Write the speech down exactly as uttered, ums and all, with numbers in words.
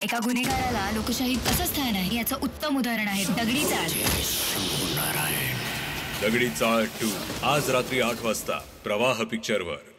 एका गुन्हेगाराला लोकशाहीत असं स्थान आहे याचं उत्तम उदाहरण आहे दगडी चाळ. दगडी चाळ टू आज रात्री आठ वाजता प्रवाह पिक्चरवर.